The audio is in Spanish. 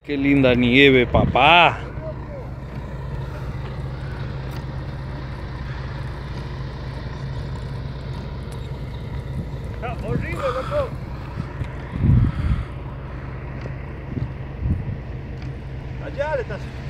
Qué linda nieve, papá. Está horrible, loco. Allá le estás.